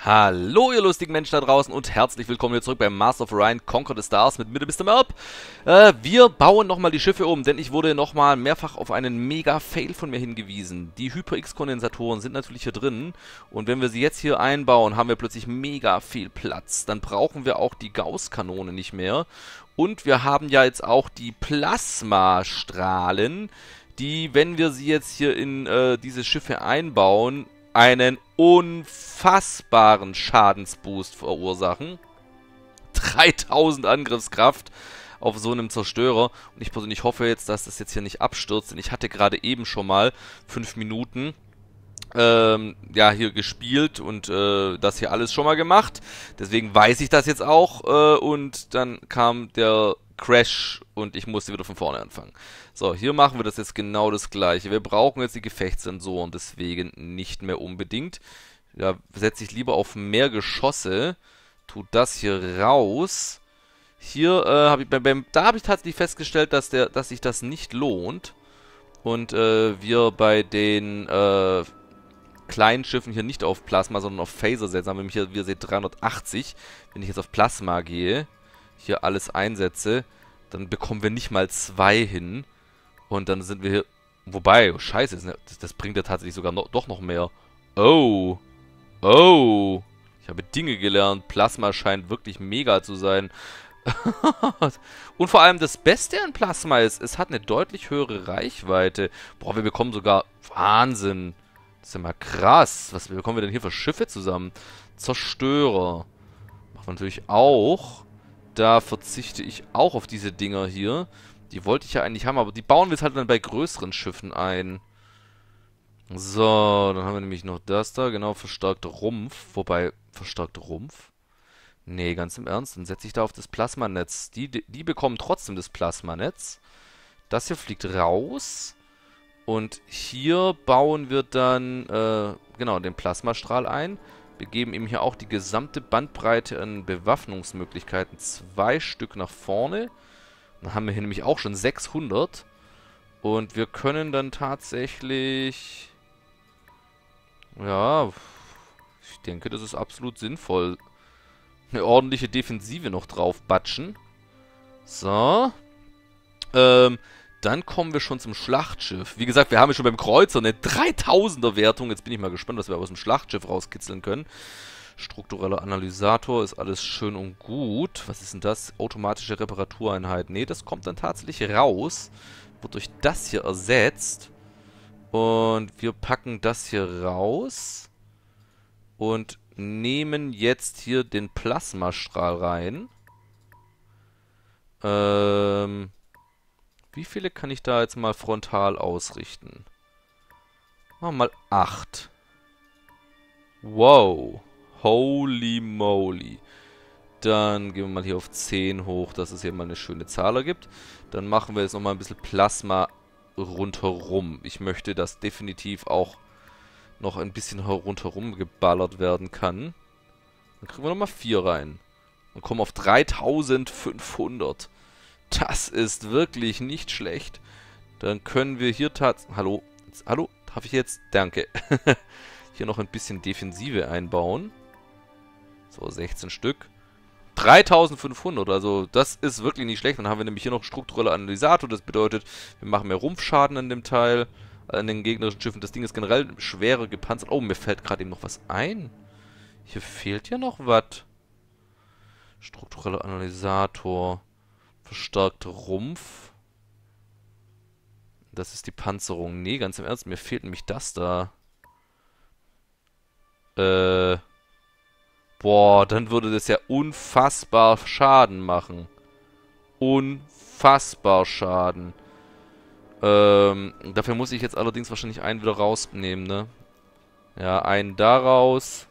Hallo ihr lustigen Menschen da draußen und herzlich willkommen hier zurück beim Master of Orion Conquer the Stars mit Mr. Merp. Wir bauen nochmal die Schiffe um, denn ich wurde nochmal mehrfach auf einen Mega-Fail von mir hingewiesen. Die Hyper-X-Kondensatoren sind natürlich hier drin und wenn wir sie jetzt hier einbauen, haben wir plötzlich mega viel Platz. Dann brauchen wir auch die Gauss-Kanone nicht mehr und wir haben ja jetzt auch die Plasmastrahlen, die, wenn wir sie jetzt hier in diese Schiffe einbauen, einen unfassbaren Schadensboost verursachen. 3000 Angriffskraft auf so einem Zerstörer. Und ich persönlich hoffe jetzt, dass das jetzt hier nicht abstürzt, denn ich hatte gerade eben schon mal 5 Minuten ja, hier gespielt und das hier alles schon mal gemacht. Deswegen weiß ich das jetzt auch. Und dann kam der Crash und ich musste wieder von vorne anfangen. So, hier machen wir das jetzt genau das gleiche. Wir brauchen jetzt die Gefechtssensoren, deswegen nicht mehr unbedingt. Ja, setze ich lieber auf mehr Geschosse. Tut das hier raus. Hier habe ich da habe ich tatsächlich festgestellt, dass sich das nicht lohnt. Und wir bei den kleinen Schiffen hier nicht auf Plasma, sondern auf Phaser setzen. Haben wir hier, wie ihr seht, 380. Wenn ich jetzt auf Plasma gehe, hier alles einsetze, dann bekommen wir nicht mal 2 hin. Und dann sind wir hier... Wobei, oh, scheiße, das bringt ja tatsächlich sogar doch noch mehr. Oh. Oh. Ich habe Dinge gelernt. Plasma scheint wirklich mega zu sein. Und vor allem das Beste an Plasma ist, es hat eine deutlich höhere Reichweite. Boah, wir bekommen sogar... Wahnsinn. Das ist ja mal krass. Was bekommen wir denn hier für Schiffe zusammen? Zerstörer. Machen wir natürlich auch. Da verzichte ich auch auf diese Dinger hier. Die wollte ich ja eigentlich haben, aber die bauen wir jetzt halt dann bei größeren Schiffen ein. So, dann haben wir nämlich noch das da. Genau, verstärkter Rumpf. Wobei, verstärkter Rumpf? Nee, ganz im Ernst. Dann setze ich da auf das Plasmanetz. Die bekommen trotzdem das Plasmanetz. Das hier fliegt raus. Und hier bauen wir dann, genau, den Plasmastrahl ein. Wir geben ihm hier auch die gesamte Bandbreite an Bewaffnungsmöglichkeiten. 2 Stück nach vorne. Dann haben wir hier nämlich auch schon 600. Und wir können dann tatsächlich... Ja, ich denke, das ist absolut sinnvoll. Eine ordentliche Defensive noch drauf batschen. So. Dann kommen wir schon zum Schlachtschiff. Wie gesagt, wir haben ja schon beim Kreuzer eine 3000er Wertung. Jetzt bin ich mal gespannt, was wir aus dem Schlachtschiff rauskitzeln können. Struktureller Analysator ist alles schön und gut. Was ist denn das? Automatische Reparatureinheit. Nee, das kommt dann tatsächlich raus. Wird durch das hier ersetzt. Und wir packen das hier raus. Und nehmen jetzt hier den Plasmastrahl rein. Wie viele kann ich da jetzt mal frontal ausrichten? Machen wir mal 8. Wow. Holy moly. Dann gehen wir mal hier auf 10 hoch, dass es hier mal eine schöne Zahl ergibt. Dann machen wir jetzt nochmal ein bisschen Plasma rundherum. Ich möchte, dass definitiv auch noch ein bisschen rundherum geballert werden kann. Dann kriegen wir nochmal 4 rein. Und kommen auf 3500. Das ist wirklich nicht schlecht. Dann können wir hier Hallo? Hallo? Darf ich jetzt? Danke. Hier noch ein bisschen Defensive einbauen. So, 16 Stück. 3500, also das ist wirklich nicht schlecht. Dann haben wir nämlich hier noch struktureller Analysator. Das bedeutet, wir machen mehr Rumpfschaden an dem Teil, an den gegnerischen Schiffen. Das Ding ist generell schwerer gepanzert. Oh, mir fällt gerade eben noch was ein. Hier fehlt ja noch was. Struktureller Analysator. Verstärkter Rumpf. Das ist die Panzerung. Nee, ganz im Ernst, mir fehlt nämlich das da. Boah, dann würde das ja unfassbar Schaden machen. Unfassbar Schaden. Dafür muss ich jetzt allerdings wahrscheinlich einen wieder rausnehmen, ne? Ja, einen da raus.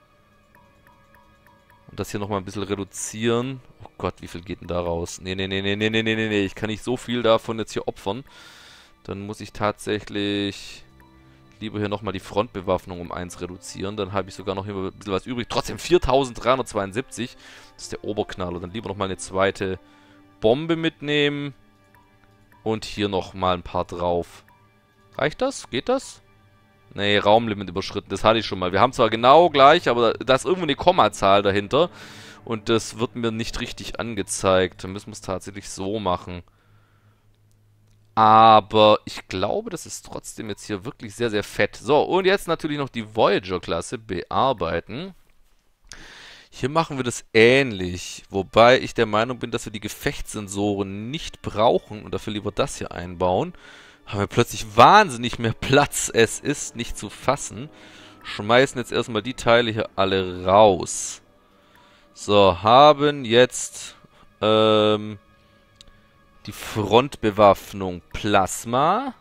Und das hier nochmal ein bisschen reduzieren. Oh Gott, wie viel geht denn da raus? Nee, nee, nee, nee, nee, nee, nee, nee, nee. Ich kann nicht so viel davon jetzt hier opfern. Dann muss ich tatsächlich... lieber hier nochmal die Frontbewaffnung um 1 reduzieren. Dann habe ich sogar noch hier ein bisschen was übrig. Trotzdem 4372. Das ist der Oberknaller. Dann lieber nochmal eine zweite Bombe mitnehmen. Und hier nochmal ein paar drauf. Reicht das? Geht das? Nee, Raumlimit überschritten, das hatte ich schon mal. Wir haben zwar genau gleich, aber da ist irgendwo eine Kommazahl dahinter. Und das wird mir nicht richtig angezeigt. Dann müssen wir es tatsächlich so machen. Aber ich glaube, das ist trotzdem jetzt hier wirklich sehr, sehr fett. So, und jetzt natürlich noch die Voyager-Klasse bearbeiten. Hier machen wir das ähnlich. Wobei ich der Meinung bin, dass wir die Gefechtssensoren nicht brauchen und dafür lieber das hier einbauen. Haben wir plötzlich wahnsinnig mehr Platz. Es ist nicht zu fassen. Schmeißen jetzt erstmal die Teile hier alle raus. So, haben jetzt die Frontbewaffnung Plasma.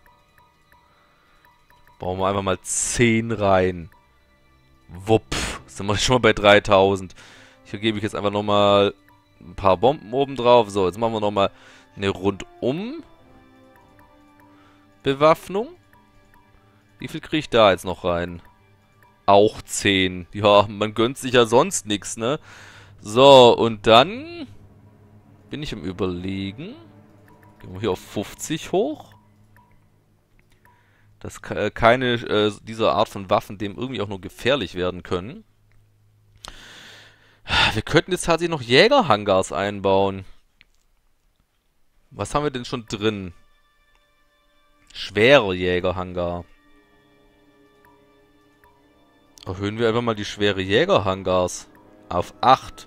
Bauen wir einfach mal 10 rein. Wupp. Sind wir schon mal bei 3000. Hier gebe ich jetzt einfach nochmal ein paar Bomben oben drauf. So, jetzt machen wir nochmal eine Rundum Bewaffnung. Wie viel kriege ich da jetzt noch rein? Auch 10. Ja, man gönnt sich ja sonst nichts, ne? So, und dann bin ich im Überlegen. Gehen wir hier auf 50 hoch. Dass keine dieser Art von Waffen dem irgendwie auch nur gefährlich werden können. Wir könnten jetzt tatsächlich noch Jägerhangars einbauen. Was haben wir denn schon drin? Schwerer Jägerhangar. Erhöhen wir einfach mal die schwere Jägerhangars auf 8.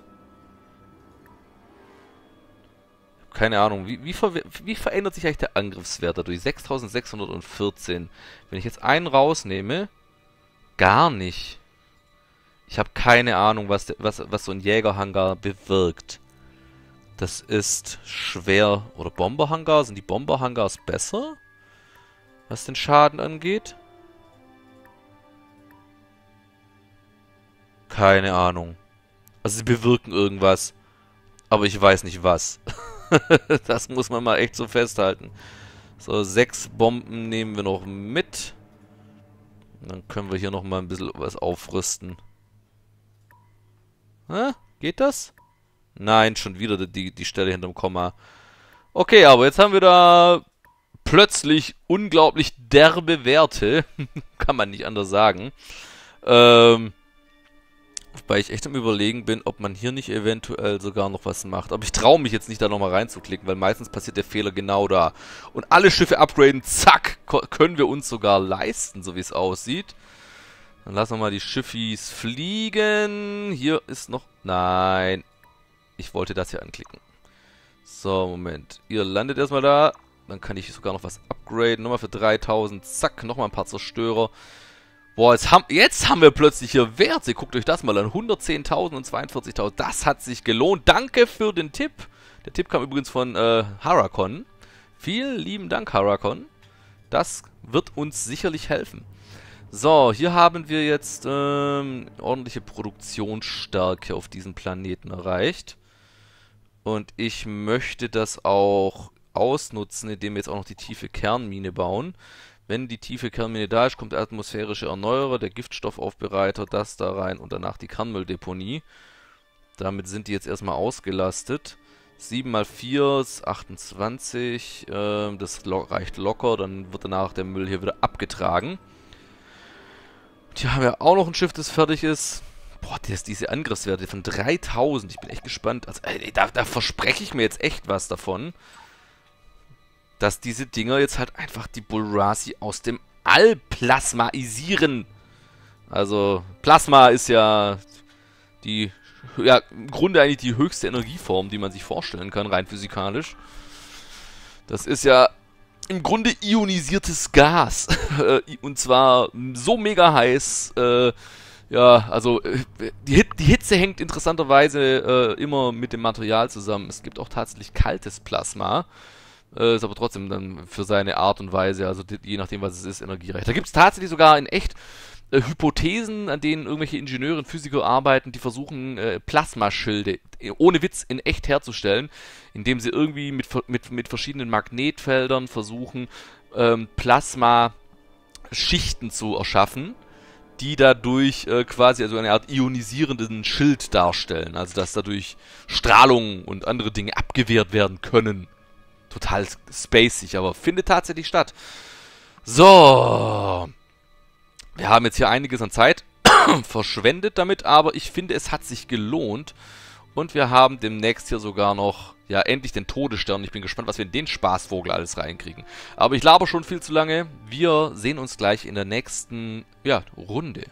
Keine Ahnung, wie verändert sich eigentlich der Angriffswert dadurch? 6614. Wenn ich jetzt einen rausnehme, gar nicht. Ich habe keine Ahnung, was so ein Jägerhangar bewirkt. Das ist schwer. Oder Bomberhangar? Sind die Bomberhangars besser? Was den Schaden angeht? Keine Ahnung. Also sie bewirken irgendwas. Aber ich weiß nicht was. Das muss man mal echt so festhalten. So, 6 Bomben nehmen wir noch mit. Und dann können wir hier noch mal ein bisschen was aufrüsten. Hä? Geht das? Nein, schon wieder die Stelle hinterm Komma. Okay, aber jetzt haben wir da plötzlich unglaublich derbe Werte. Kann man nicht anders sagen. Wobei ich echt am Überlegen bin, ob man hier nicht eventuell sogar noch was macht. Aber ich traue mich jetzt nicht, da nochmal reinzuklicken, weil meistens passiert der Fehler genau da. Und alle Schiffe upgraden, zack, können wir uns sogar leisten, so wie es aussieht. Dann lassen wir mal die Schiffis fliegen. Hier ist noch... Nein. Ich wollte das hier anklicken. So, Moment. Ihr landet erstmal da. Dann kann ich sogar noch was upgraden. Nochmal für 3000. Zack, nochmal ein paar Zerstörer. Boah, jetzt haben wir plötzlich hier Werte. Guckt euch das mal an. 110.000 und 42.000. Das hat sich gelohnt. Danke für den Tipp. Der Tipp kam übrigens von Harakon. Vielen lieben Dank, Harakon. Das wird uns sicherlich helfen. So, hier haben wir jetzt ordentliche Produktionsstärke auf diesem Planeten erreicht. Und ich möchte das auch ausnutzen, indem wir jetzt auch noch die tiefe Kernmine bauen. Wenn die tiefe Kernmine da ist, kommt der atmosphärische Erneuerer, der Giftstoffaufbereiter, das da rein und danach die Kernmülldeponie. Damit sind die jetzt erstmal ausgelastet. 7 mal 4 ist 28, das reicht locker, dann wird danach der Müll hier wieder abgetragen. Und hier haben wir auch noch ein Schiff, das fertig ist. Boah, diese Angriffswerte von 3000, ich bin echt gespannt. Also, da verspreche ich mir jetzt echt was davon. Dass diese Dinger jetzt halt einfach die Bullrasi aus dem All plasmaisieren. Also, Plasma ist ja im Grunde eigentlich die höchste Energieform, die man sich vorstellen kann, rein physikalisch. Das ist ja im Grunde ionisiertes Gas. Und zwar so mega heiß, ja, also die Hitze hängt interessanterweise immer mit dem Material zusammen. Es gibt auch tatsächlich kaltes Plasma. Ist aber trotzdem dann für seine Art und Weise, also je nachdem, was es ist, energiereich. Da gibt es tatsächlich sogar in echt Hypothesen, an denen irgendwelche Ingenieure und Physiker arbeiten, die versuchen, Plasmaschilde, ohne Witz, in echt herzustellen, indem sie irgendwie mit verschiedenen Magnetfeldern versuchen, Plasmaschichten zu erschaffen, die dadurch quasi also eine Art ionisierenden Schild darstellen. Also dass dadurch Strahlung und andere Dinge abgewehrt werden können. Total spacig, aber findet tatsächlich statt. So. Wir haben jetzt hier einiges an Zeit verschwendet damit, aber ich finde, es hat sich gelohnt. Und wir haben demnächst hier sogar noch, ja, endlich den Todesstern. Ich bin gespannt, was wir in den Spaßvogel alles reinkriegen. Aber ich laber schon viel zu lange. Wir sehen uns gleich in der nächsten, ja, Runde.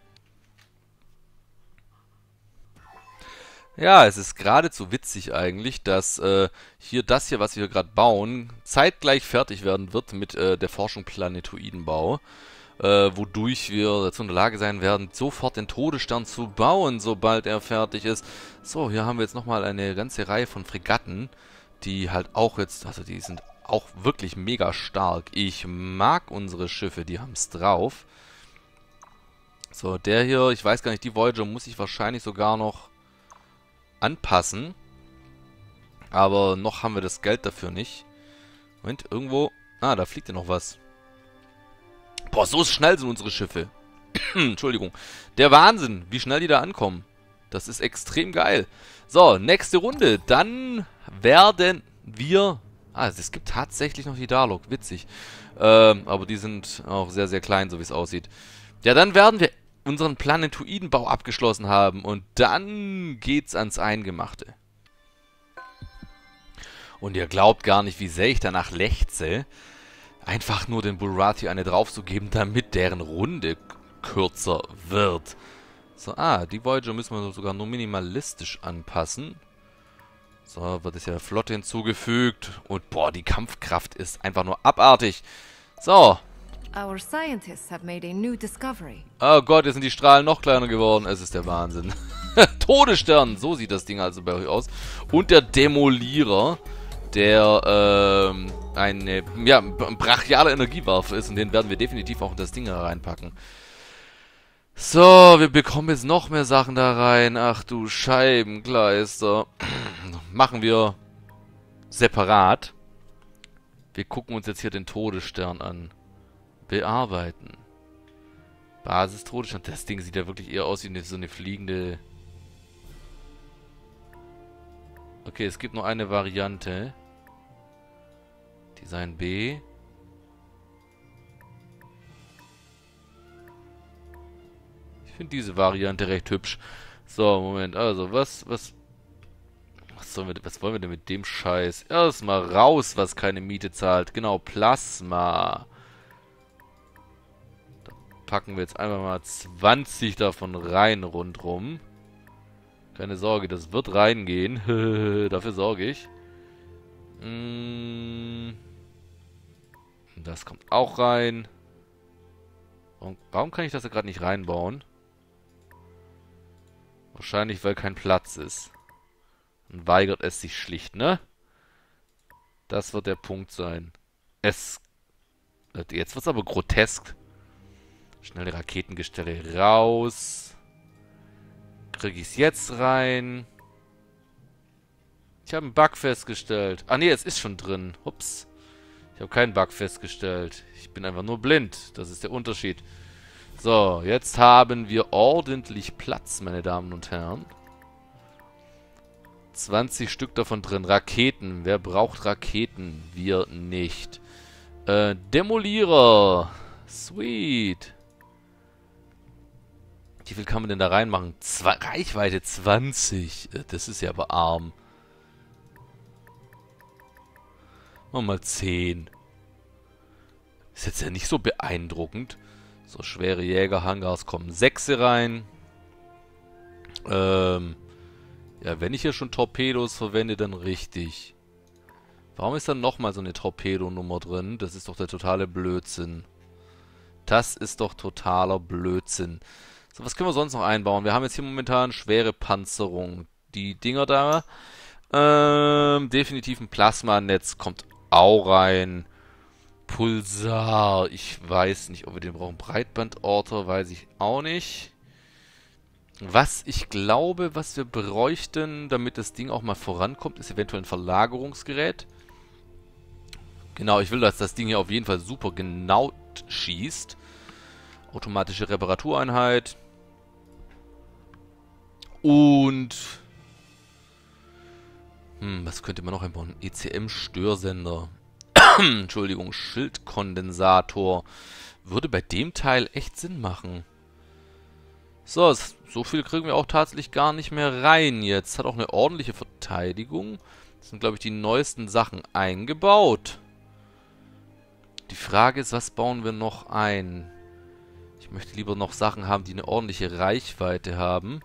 Ja, es ist geradezu witzig eigentlich, dass hier das hier, was wir gerade bauen, zeitgleich fertig werden wird mit der Forschung Planetoidenbau. Wodurch wir dazu in der Lage sein werden, sofort den Todesstern zu bauen, sobald er fertig ist. So, hier haben wir jetzt nochmal eine ganze Reihe von Fregatten, die halt auch jetzt, also die sind auch wirklich mega stark. Ich mag unsere Schiffe, die haben es drauf. So, der hier, ich weiß gar nicht, die Voyager muss ich wahrscheinlich sogar noch anpassen. Aber noch haben wir das Geld dafür nicht. Moment, irgendwo, ah, da fliegt ja noch was. Boah, so schnell sind unsere Schiffe. Entschuldigung. Der Wahnsinn, wie schnell die da ankommen. Das ist extrem geil. So, nächste Runde. Dann werden wir... Ah, es gibt tatsächlich noch die Dalok. Witzig. Aber die sind auch sehr, sehr klein, so wie es aussieht. Ja, dann werden wir unseren Planetoidenbau abgeschlossen haben. Und dann geht's ans Eingemachte. Und ihr glaubt gar nicht, wie sehr ich danach lechze, einfach nur den Bulrathi eine draufzugeben, damit deren Runde kürzer wird. So, die Voyager müssen wir sogar nur minimalistisch anpassen. So, wird es ja der Flotte hinzugefügt. Und boah, die Kampfkraft ist einfach nur abartig. So. Our scientists have made a new discovery. Oh Gott, jetzt sind die Strahlen noch kleiner geworden. Es ist der Wahnsinn. Todesstern, so sieht das Ding also bei euch aus. Und der Demolierer, der eine brachiale Energiewaffe ist, und den werden wir definitiv auch in das Ding reinpacken. So, wir bekommen jetzt noch mehr Sachen da rein. Ach du Scheibenkleister. Machen wir separat. Wir gucken uns jetzt hier den Todesstern an. Bearbeiten. Basis-Todesstern. Das Ding sieht ja wirklich eher aus wie so eine fliegende... Okay, es gibt nur eine Variante. Design B. Ich finde diese Variante recht hübsch. So, Moment, also, was wollen wir denn mit dem Scheiß? Erstmal raus, was keine Miete zahlt. Genau, Plasma. Da packen wir jetzt einfach mal 20 davon rein rundrum. Keine Sorge, das wird reingehen. Dafür sorge ich. Das kommt auch rein. Warum kann ich das da gerade nicht reinbauen? Wahrscheinlich, weil kein Platz ist. Und weigert es sich schlicht, ne? Das wird der Punkt sein. Jetzt wird es aber grotesk. Schnell die Raketengestelle raus. Kriege ich es jetzt rein? Ich habe einen Bug festgestellt. Ah ne, es ist schon drin. Ups. Ich habe keinen Bug festgestellt. Ich bin einfach nur blind. Das ist der Unterschied. So, jetzt haben wir ordentlich Platz, meine Damen und Herren. 20 Stück davon drin. Raketen. Wer braucht Raketen? Wir nicht. Demolierer. Sweet. Wie viel kann man denn da reinmachen? Reichweite 20. Das ist ja aber arm. Machen wir mal 10. Ist jetzt ja nicht so beeindruckend. So, schwere Jägerhangars kommen 6 rein. Ja, wenn ich hier schon Torpedos verwende, dann richtig. Warum ist dann nochmal so eine Torpedonummer drin? Das ist doch der totale Blödsinn. Das ist doch totaler Blödsinn. So, was können wir sonst noch einbauen? Wir haben jetzt hier momentan schwere Panzerung. Die Dinger da. Definitiv ein Plasmanetz kommt auch rein. Pulsar. Ich weiß nicht, ob wir den brauchen. Breitbandorter weiß ich auch nicht. Was ich glaube, was wir bräuchten, damit das Ding auch mal vorankommt, ist eventuell ein Verlagerungsgerät. Genau, ich will, dass das Ding hier auf jeden Fall super genau schießt. Automatische Reparatureinheit. Und... was könnte man noch einbauen? ECM-Störsender. Entschuldigung, Schildkondensator. würde bei dem Teil echt Sinn machen. So, so viel kriegen wir auch tatsächlich gar nicht mehr rein jetzt. Hat auch eine ordentliche Verteidigung. Das sind, glaube ich, die neuesten Sachen eingebaut. Die Frage ist, was bauen wir noch ein? Ich möchte lieber noch Sachen haben, die eine ordentliche Reichweite haben.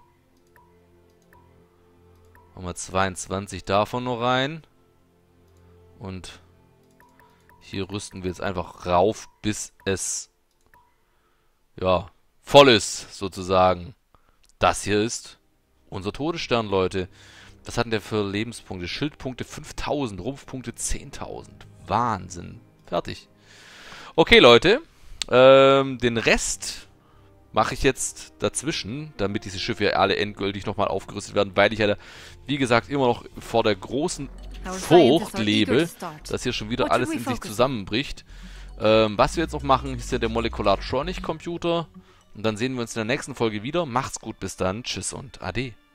Machen wir 22 davon noch rein. Und hier rüsten wir jetzt einfach rauf, bis es, ja, voll ist, sozusagen. Das hier ist unser Todesstern, Leute. Was hat denn der für Lebenspunkte? Schildpunkte 5000, Rumpfpunkte 10.000. Wahnsinn. Fertig. Okay, Leute. Den Rest mache ich jetzt dazwischen, damit diese Schiffe ja alle endgültig nochmal aufgerüstet werden, weil ich ja, wie gesagt, immer noch vor der großen Furcht lebe, dass hier schon wieder alles in sich zusammenbricht. Was wir jetzt noch machen, ist ja der Molecular Tronic Computer. Und dann sehen wir uns in der nächsten Folge wieder. Macht's gut, bis dann. Tschüss und Ade.